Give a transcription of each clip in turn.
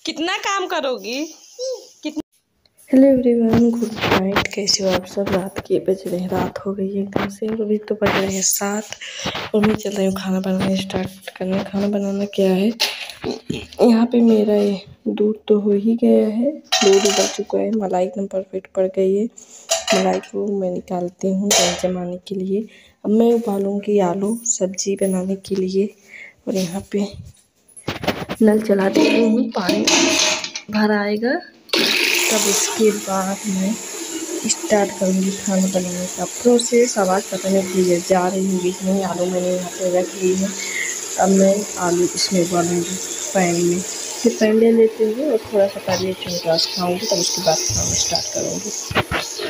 कितना काम करोगी? Hello everyone, good night. कैसे हो आप सब? रात के बज रहे हैं, रात हो गई है एकदम से। अभी तो बज रहे हैं 7 और मैं चल रही हूँ खाना बनाना स्टार्ट करने। खाना बनाना क्या है, यहाँ पे मेरा ये दूध तो हो ही गया है, दूध उबल चुका है, मलाई एकदम परफेक्ट पड़ गई है। मलाई को मैं निकालती हूँ दही जमाने के लिए। अब मैं उबालूँगी आलू सब्जी बनाने के लिए। और यहाँ पे नल चला देती हूँ, पानी भर आएगा तब उसके बाद मैं स्टार्ट करूँगी खाना बनाने का प्रोसेस। आवाज़ पता नहीं क्लियर जा रही होगी कि नहीं। आलू मैंने यहाँ पे रख ली है। अब मैं आलू इसमें उबालूँगी पैन में। फिर पैन ले लेते हुए और थोड़ा सा पहले च्यवनप्राश खाऊँगी, तब उसके बाद खाना स्टार्ट करूँगी।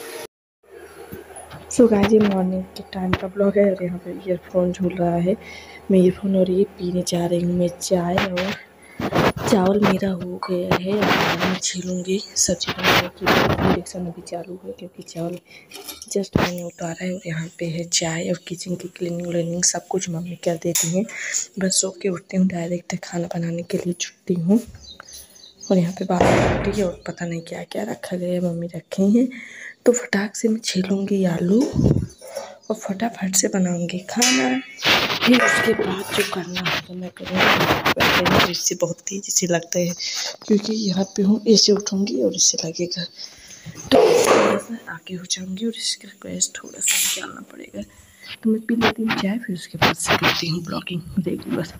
सो गाइस, ये मॉर्निंग के टाइम का ब्लॉग है और यहाँ पे ईयरफोन झूल रहा है। मैं ईयरफोन और ये पीने जा रही हूँ मैं चाय। और चावल मेरा हो गया है, अब मैं छीलूँगी सब्जी बनाने के लिए। इंडक्शन अभी चालू है क्योंकि चावल जस्ट मैंने उतारा है। और यहाँ पे है चाय और किचन की क्लीनिंग व्लीनिंग सब कुछ मम्मी कर देती हैं। बस सो के उठती हूँ, डायरेक्ट खाना बनाने के लिए छुट्टी हूँ। और यहाँ पे बाबा रोटी और पता नहीं क्या क्या रखा गया है, मम्मी रखे हैं। तो फटाक से मैं छीलूँगी आलू और फटाफट से बनाऊँगी खाना। फिर उसके बाद जो करना होगा मैं करूँगी। इससे बहुत तेज़ी से लगता है क्योंकि यहाँ पे हूँ, ऐसे उठूँगी और इससे लगेगा तो थोड़ा सा आगे हो जाऊँगी और इसका गैस थोड़ा सा निकालना पड़ेगा। तो मैं पी लेती हूँ चाय, फिर उसके बाद से करती हूँ ब्लॉगिंग रेगुलर।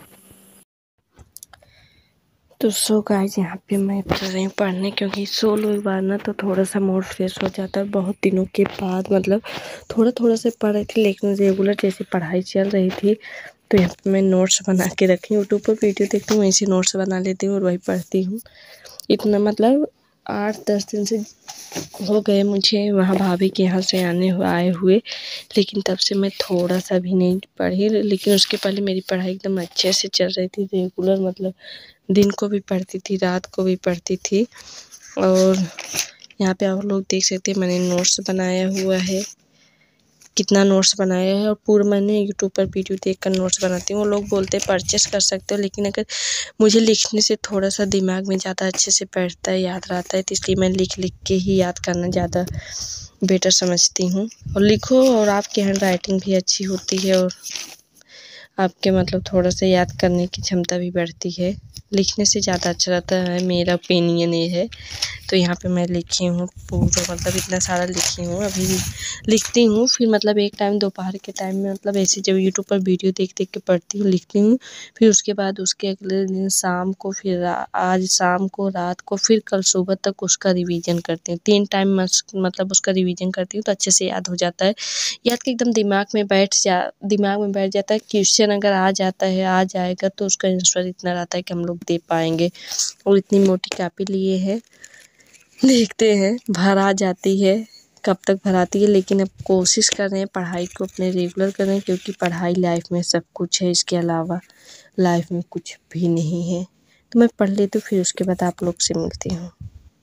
तो सो गाइस, यहाँ पे मैं पढ़ रही हूँ पढ़ने, क्योंकि सो लो एक बार ना तो थोड़ा सा मूड फ्रेश हो जाता है। बहुत दिनों के बाद मतलब थोड़ा थोड़ा से पढ़ रही थी, लेकिन रेगुलर जैसे पढ़ाई चल रही थी तो यहाँ पे मैं नोट्स बना के रखी हूँ। यूट्यूब पर वीडियो देखती हूँ, वैसे नोट्स बना लेती हूँ और वही पढ़ती हूँ। इतना मतलब 8-10 दिन से हो गए मुझे वहाँ भाभी के यहाँ से आए हुए, लेकिन तब से मैं थोड़ा सा भी नहीं पढ़ी। लेकिन उसके पहले मेरी पढ़ाई एकदम अच्छे से चल रही थी, रेगुलर मतलब दिन को भी पढ़ती थी, रात को भी पढ़ती थी। और यहाँ पे आप लोग देख सकते हैं मैंने नोट्स बनाया हुआ है, कितना नोट्स बनाया है। और पूरा मैंने यूट्यूब पर वीडियो देखकर नोट्स बनाती हूँ। वो लोग बोलते हैं परचेस कर सकते हो, लेकिन अगर मुझे लिखने से थोड़ा सा दिमाग में ज़्यादा अच्छे से बैठता है, याद रहता है, तो इसलिए मैं लिख लिख के ही याद करना ज़्यादा बेटर समझती हूँ। और लिखो और आपकी हैंड राइटिंग भी अच्छी होती है और आपके मतलब थोड़ा सा याद करने की क्षमता भी बढ़ती है। लिखने से ज़्यादा अच्छा रहता है, मेरा ओपिनियन ये है। तो यहाँ पे मैं लिखी हूँ पूरा, मतलब इतना सारा लिखी हूँ, अभी भी लिखती हूँ। फिर मतलब एक टाइम दोपहर के टाइम में मतलब ऐसे जब यूट्यूब पर वीडियो देख देख के पढ़ती हूँ, लिखती हूँ। फिर उसके बाद उसके अगले दिन शाम को, फिर आज शाम को, रात को, फिर कल सुबह तक उसका रिवीजन करती हूँ। 3 टाइम मतलब उसका रिवीजन करती हूँ तो अच्छे से याद हो जाता है। याद के एकदम दिमाग में बैठ जाता है। क्वेश्चन अगर आ जाता है, आ जाएगा तो उसका आंसर इतना रहता है कि हम लोग दे पाएंगे। और इतनी मोटी कापी लिए है, देखते हैं भर आ जाती है, कब तक भर आती है। लेकिन अब कोशिश कर रहे हैं पढ़ाई को अपने रेगुलर करें, क्योंकि पढ़ाई लाइफ में सब कुछ है, इसके अलावा लाइफ में कुछ भी नहीं है। तो मैं पढ़ लेती हूँ, फिर उसके बाद आप लोग से मिलती हूँ।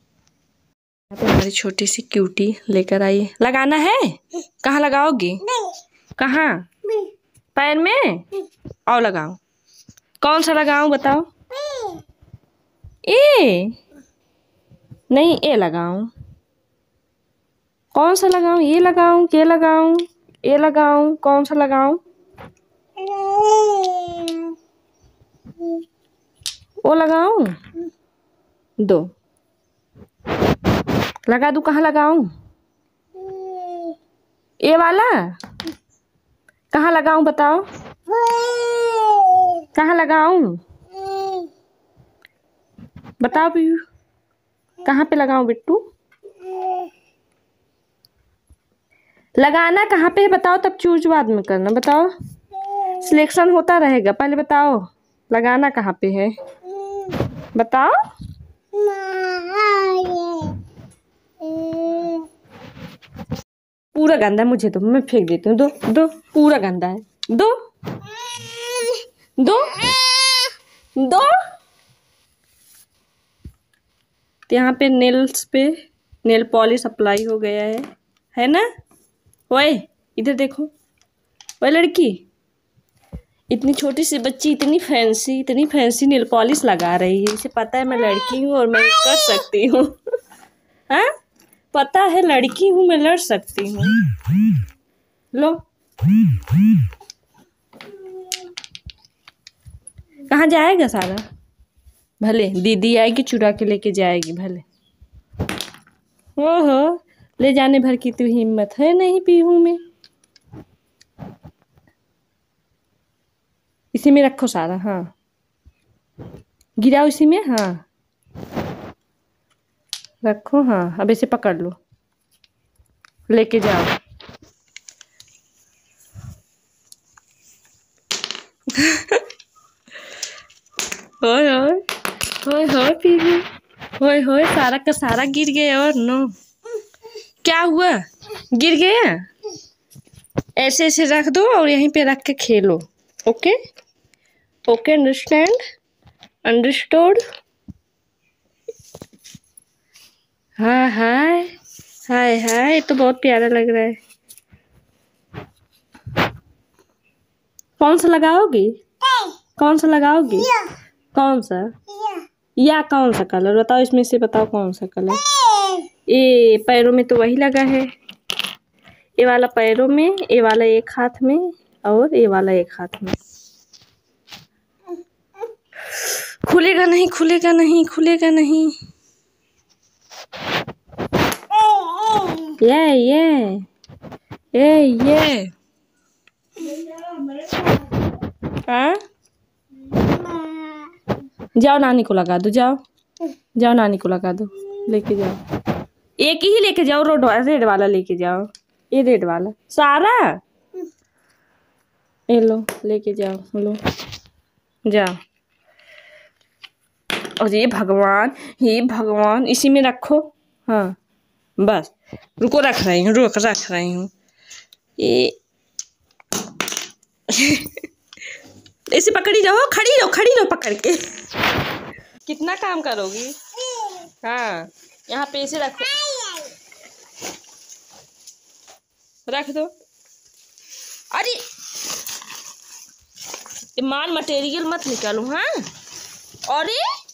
तो हमारी छोटी सी क्यूटी लेकर आई। लगाना है? कहाँ लगाओगी? कहाँ? पैर में? और लगाओ। कौन सा लगाऊं बताओ? ए नहीं, ए लगाऊं? कौन सा लगाऊं? ये लगाऊं? ये लगाऊं? ये लगाऊं? कौन सा लगाऊं? वो लगाऊं? दो लगा दूं? कहाँ लगाऊं? ये वाला कहाँ लगाऊं बताओ? कहाँ लगाऊं बताओ पीयू? कहाँ पे लगाऊं बिट्टू? लगाना कहाँ पे है बताओ, तब चूज बाद में करना। बताओ, सिलेक्शन होता रहेगा, पहले बताओ लगाना कहाँ पे है, बताओ। पूरा गंदा है, मुझे तो मैं फेंक देती हूँ। दो दो, पूरा गंदा है। दो दो दो। तो यहाँ पे नेल्स पे नेल पॉलिश अप्लाई हो गया है ना? ओए इधर देखो, ओए लड़की, इतनी छोटी सी बच्ची इतनी फैंसी नेल पॉलिश लगा रही है। इसे पता है मैं लड़की हूँ और मैं कर सकती हूँ। हाँ, पता है लड़की हूँ, मैं लड़ सकती हूँ। लो, कहाँ जाएगा सारा? भले दीदी आएगी चुरा के लेके जाएगी भले। ओहो, ले जाने भर की तो हिम्मत है नहीं पीहू में। इसी में रखो सारा। हाँ, गिराओ इसी में। हाँ रखो। हाँ, अब इसे पकड़ लो, लेके जाओ। होय होय होय होय पीहू, होय होय सारा का सारा गिर गया। और नो, क्या हुआ? गिर गया? ऐसे ऐसे रख दो और यहीं पे रख के खेलो। Okay okay, understand, understood. हाय हाय हाय हाय, तो बहुत प्यारा लग रहा है। कौन सा लगाओगी? कौन सा लगाओगी? कौन सा? या कौन सा कलर बताओ, इसमें से बताओ कौन सा कलर। ये पैरों में तो वही लगा है। ये वाला पैरों में, ये वाला एक हाथ में और ये वाला एक हाथ में। खुलेगा नहीं, खुलेगा नहीं, खुलेगा नहीं। ये हाँ, जाओ नानी को लगा दो। जाओ जाओ नानी को लगा दो, लेके जाओ। एक ही लेके जाओ, रेड वाला लेके जाओ। ये रेड वाला सारा, ये लो लेके जाओ। लो जाओ। और ये भगवान, इसी में रखो। हाँ बस, रुको, रख रही हूँ। ये इसे पकड़ी रहो, खड़ी रहो पकड़ के। कितना काम करोगी? हाँ, यहाँ पे इसे रखो, रख दो। अरे माल मटेरियल मत निकालो। हाँ, अरे